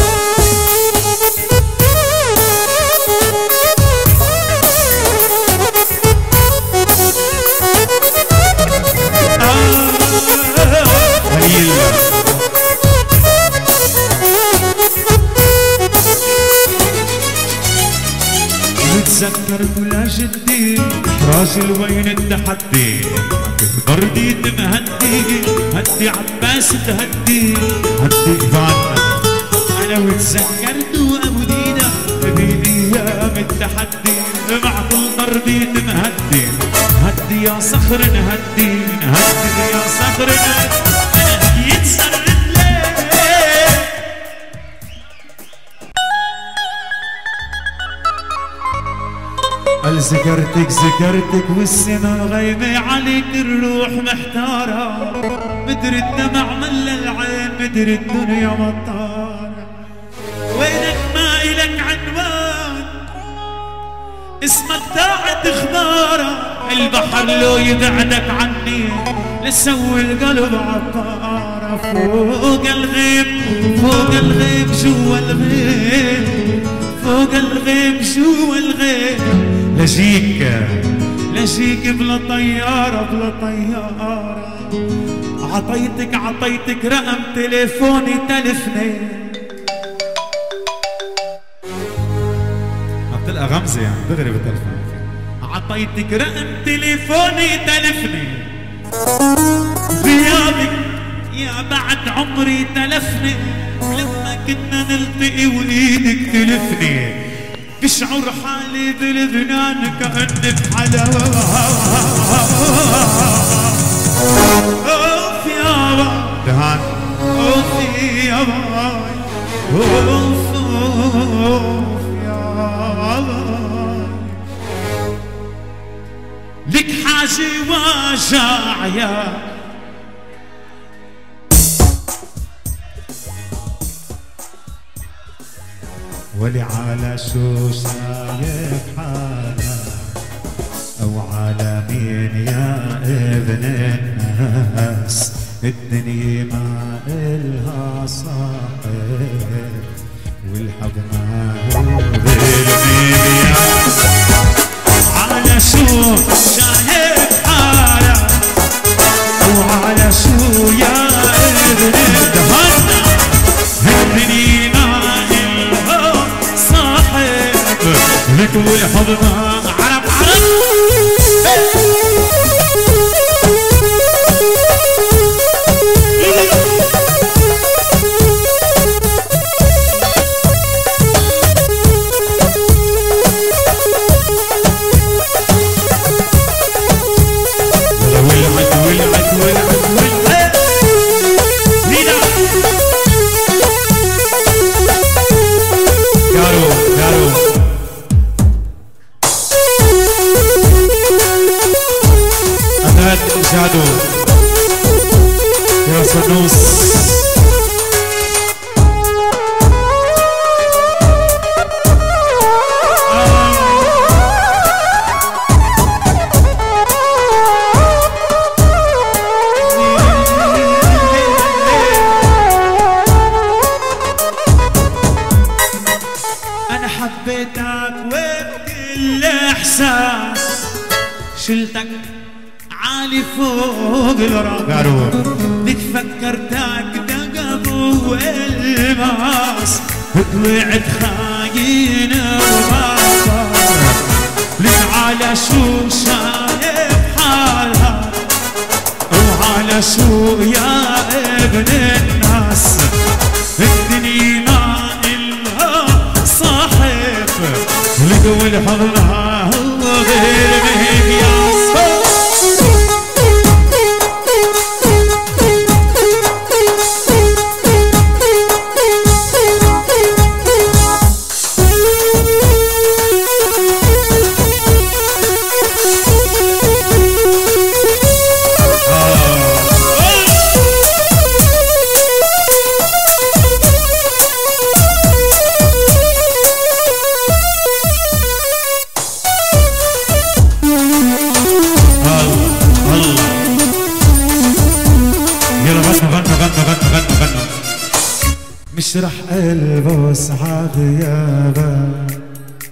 Speaker 1: تذكرت ولا جدي راجل وين التحدي تكبر ديت مهدي هدي عباس تهدي هدي إيفان أنا وتذكرت وأبو دينا بأيام التحدي مع كل ضربي مهدي هدي يا صخر نهدي هدي يا صخر أنا يتصرف ذكرتك ذكرتك والسما مغيمة عليك الروح محتارة مدري الدمع ملا العين مدري الدنيا مطارة وينك ما إلك عنوان اسمك تاعت اخباره البحر لو يبعدك عني لسوي القلب عطارة فوق الغيب جوا الغيب لجيك بلا طيارة بلا طيارة. عطيتك رقم تليفوني تلفني. عم تلقى غمزة يعني دغري بالتلفون. عطيتك رقم تليفوني تلفني. غيابك يا بعد عمري تلفني. لما كنا نلتقي وايدك تلفني بشعر حالي بلبنان كأني بحلاوة. اوف يا باي دهان اوف يا باي اوف يا باي. لك حاجة وجع يا ولي على شو شايف حالك او على مين يا ابن الناس. الدنيا ما إلها صاحب والحب ما هو بالمين. على شو شايف حالك او على شو يا ابن الناس. الدنيا لك والحب ما عرب جادو يا فانوس. أنا حبيتك وبكل إحساس. شلتك عالي فوق الراس. لك فكرتك دقب والماس. طلعت خاين وغدار. لك على شو شايف حالك وعلى شو يا ابن الناس. الدنيا ما إلها صاحب. لك والحب ما هو غير مقياس. مش رح البس عغيابك.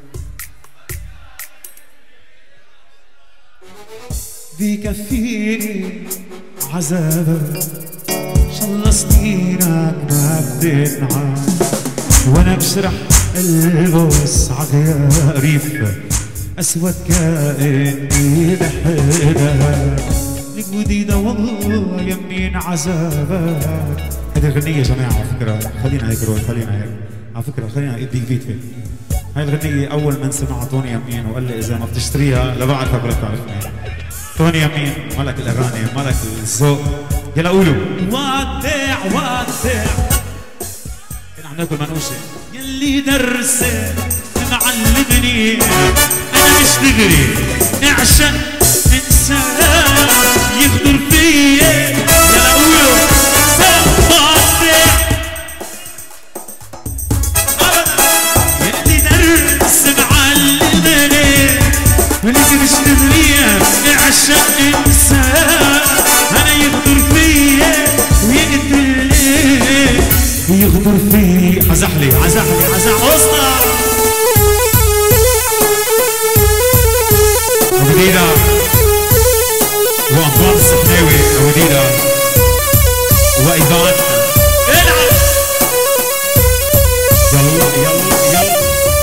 Speaker 1: بيكفيني عذابك. شالله سنينك ما بتنعاد. وانا بشرح البس عغيابك. اسود كائني بحدك. لك وديدة والله يمين عذابك. هذه الغنية يا جماعة على فكرة خلينا هيك روي خلينا هيك على فكرة خلينا اديك بيت فيه. هاي الغنية أول من سمع توني يمين وقال لي إذا ما بتشتريها لا بعرفك ولا بتعرفني. توني يمين مالك الأغاني مالك الذوق. يلا قولوا ودع ودع. كنا عم ناكل منقوشة. يلي درست معلمني أنا مش دغري نعشق إنسان يخطر فيا. يلا قولوا وليك مش تدريه نعشق إنسان. أنا يغدر فيا ويقتلني يغدر فيا. عزحلي عزح أسطى. وديدا وأنوار السحناوي وديدا وإيفان العب يلا يلا يلا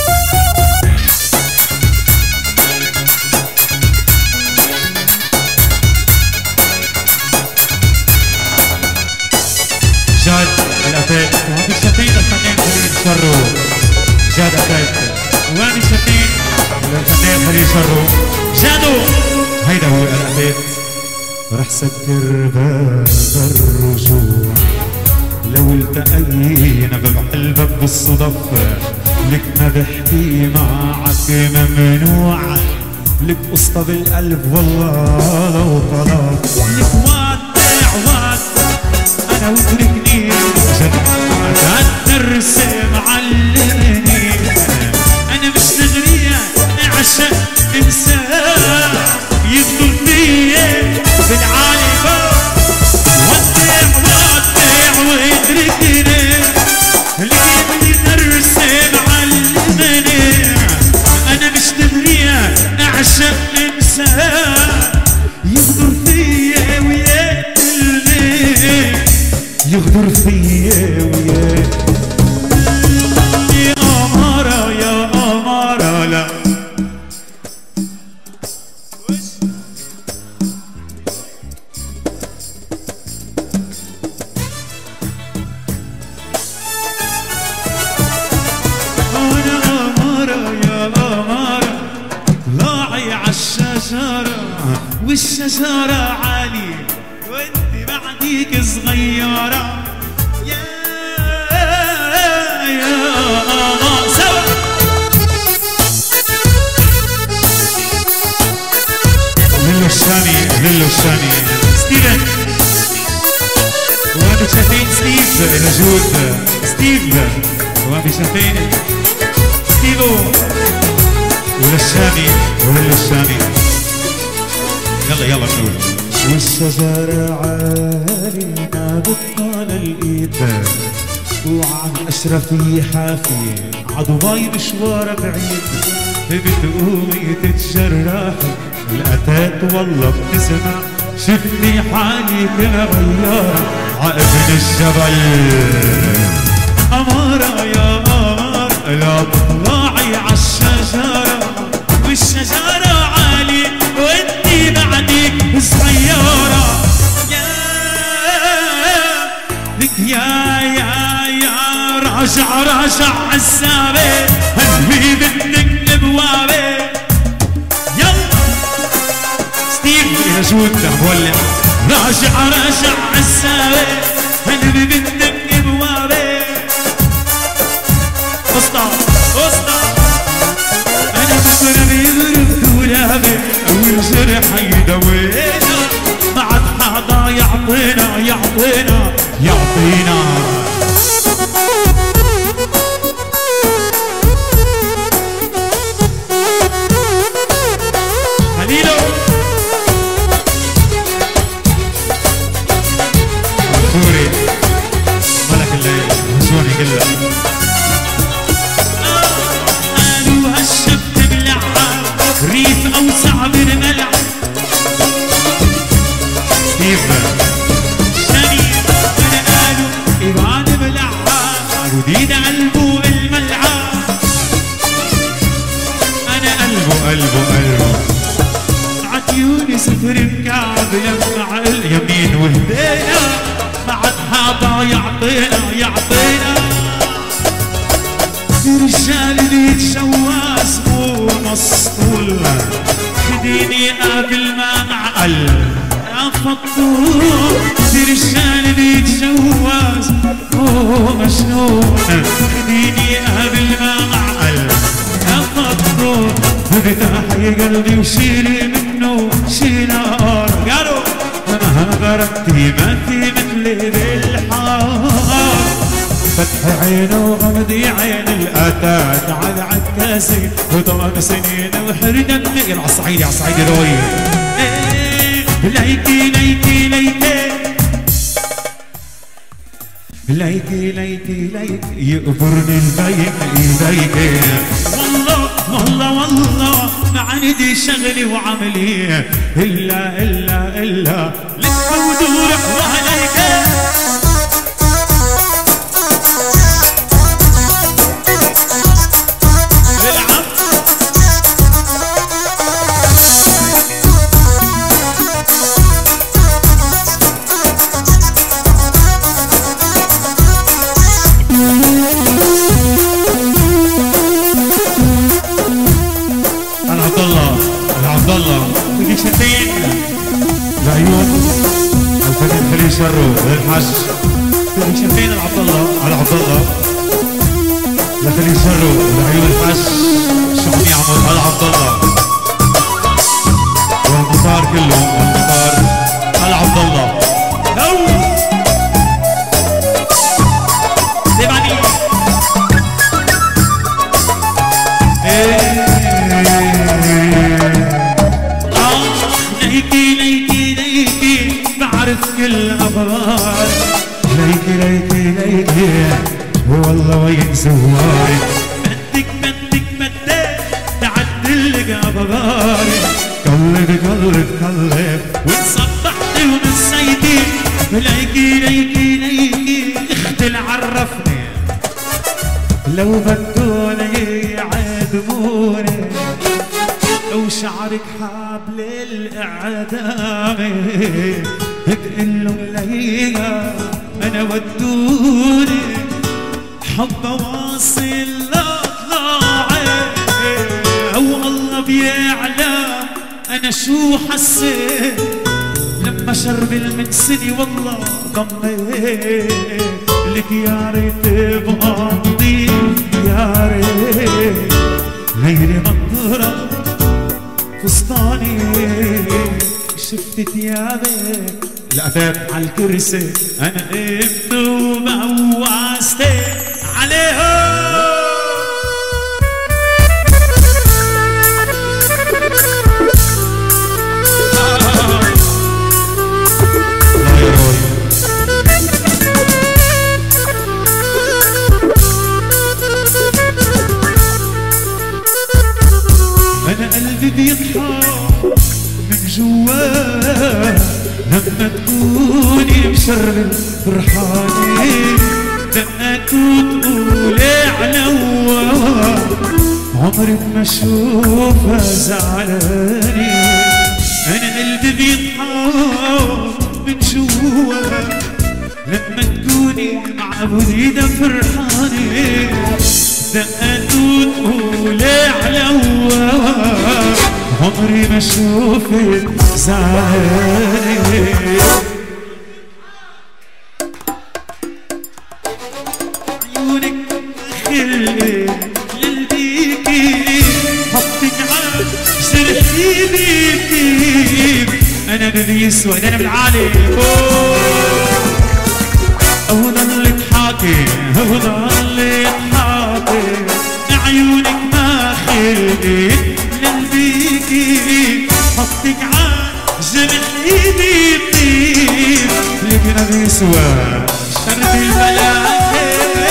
Speaker 1: جاد الأفات وهذه الشتين الفنان خليل شرو جاد أفات وهذه الشتين الفنان خليل شرو جادو هيدا هو الأفات رح سكر باب الرجوع لو التقينا بقلبك بالصدف لك ما بحكي معك ممنوع لك قصة بالقلب والله لو طلب لك ودع ودع انا وتركني جد الرسم علمني انا مش دغرية اعشق انسان يفضل فيا بالعالي ودع ودع واتركني لقيتني الرسم علمني انا مش دغرية اعشق انسان يفضل فيا ويقتلني يغدر فيا وياه يا قمرة يا قمرة لا أنا قمرة يا قمرة لاعي عالشجرة والشجرة عالية وانت بعديك صغيرة يا سوا ليلو الشامي ليلو الشامي ستيفن وهذا شايفين ستيف نجود ستيف وهذا شايفين ستيفو وللشامي وللشامي يلا يلا نقول والشجرة عالي نابتنا للإيد وعن أشرفي حافي عدواي مشوار بعيد بتقومي تتجرحي الأتات والله بتسمع شفتني حالي كده غيارة عقبن الجبل قمرة يا قمر لا تطلعي عالشجرة والشجرة عالي وانتي بعدك صغيرة يا راجع راجع عالسابق هلوي بدك ابوابي يلا ستيف يا جود مولع راجع راجع عالسابق هلوي بدك ابوابي اسطى اسطى انا بكره بيضرب دولابي اول جرح يدوينا ما عاد حدا يعطينا يعطينا يعطينا خليلو سوري ملك الليل هسوني كلها قالوا هالشبت بلعب ريف اوسع بالملعب ستيف شريف انا قالوا ايوان بلعب وديد قلبه الملعب انا قلبه قلبه قلبه عطيوني صفر بكعب لمع اليمين وهدينا ما عاد حدا يعطينا يعطينا رجال بيتجوز مو مسطول خديني قبل ما معقل فطور رجال بيتجوز مو مجنون خديني قبل ما معقل فطور بفتحي قلبي وشيلي منه شيلار قالوا انا غرقتي ما في مثلي بالحار فتح عينه وغمضي عين الاتات على عكاسي وطول سنين وحرد النقل عالصعيدي عالصعيدي روي ليكي ليكي ليكي ليكي ليكي ليكي يقبرني البين ايديكي والله والله والله ما عندي شغلي وعملي إلا إلا إلا لف ودور وعليك شرو للحج شايفين العبد الله على عبد الله لخلي شرو لعيون الحج شو عم يعمل على عبد الله والمطار كله والمطار على عبد الله لو سيبعني ليكي ليكي ليكي بعرف كل أخبار ليكي ليكي ليكي والله وين سواري بدك بدك بدك تعدلك أخباري قلب قلب قلب وتصبحتي ونسيتي ليكي ليكي ليكي اختل عرفني لو بدوني يعدموني لو شعرك حابل الإعدام تقلوا ليا أنا ودوني حب واصل لطلعي هو الله بيعلم أنا شو حسيت لما شرب المنسني والله ضميت لك يا ريت بقضي يا ريت ليلي مطرة فستاني شفت ثيابي لقيت على الكرسي انا قمت وبوست عليها انا قلبي بيضحك من جواه لما تكوني بشر فرحاني دقك وتقولي علواه عمري ما اشوفها زعلاني انا قلبي بيضحك من جواه لما تكوني مع وليدة فرحاني دقك وتقولي علواه عمري ما اشوفك زعلاني عيونك خلقي للبيكي حطك على جرحي بيكي انا باليسود انا بالعالي وضلك حاكي وضلك حاكي عيونك ما خلقت للبيكي حطك عال جرح ايدي بطيب لكن بيسوى شرب الملاكي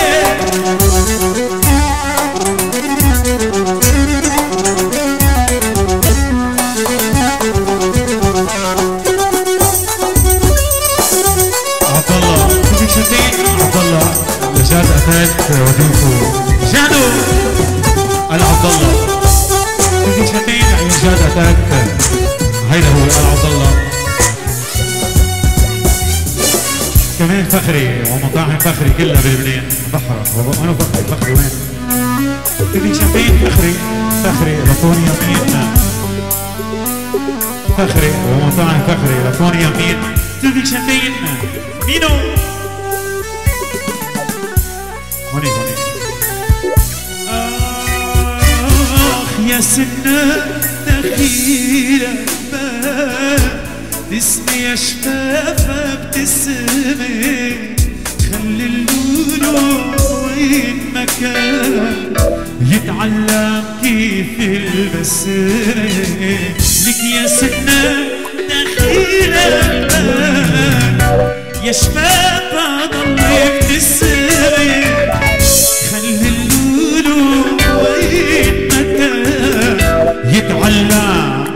Speaker 1: عبد الله بدك شتين عبد الله لجاد اتاك وديكو جادو انا عبد الله بدك شتين جاد اتاك هيدا هو انا عبد الله كمان فخري ومطاعم فخري كلها بلبنان بحرة وانا فخري وين بدك شتين فخري رفوني يمين فخري ومطاعم فخري رفوني يمين بدك شتين مينو هوني يا سنة دخيلة تسمي يا شفافة ابتسمي خلي اللولو وين ما كان يتعلم كيف البسمة لك يا سنة دخيلة يا شفافة ضلي ابتسمي خلي اللولو وين ما كان يتعلم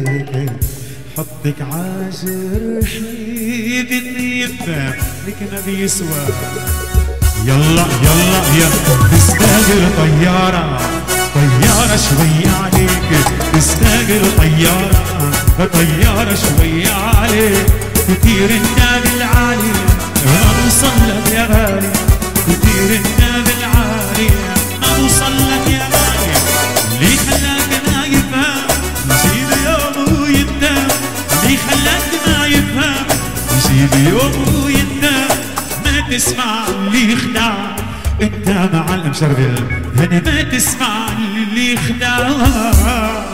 Speaker 1: عليك حطك عاشر حيد اللي يفهم لك ما بيسوى. يلا يلا يلا تستاجر طيارة طيارة شوية عليك، تستاجر طيارة طيارة شوية عليك، كتير النادي العالي ما بوصل لك يا غالي، كتير النادي العالي ما بوصل لك يا غالي. اللي خلاك ما يفهم يصير يوم ويندم، اللي خلاك ما يفهم يصير يوم ويندم. ما تسمع اللي يخدع انت معلم شربل، هني ما تسمع اللي يخدع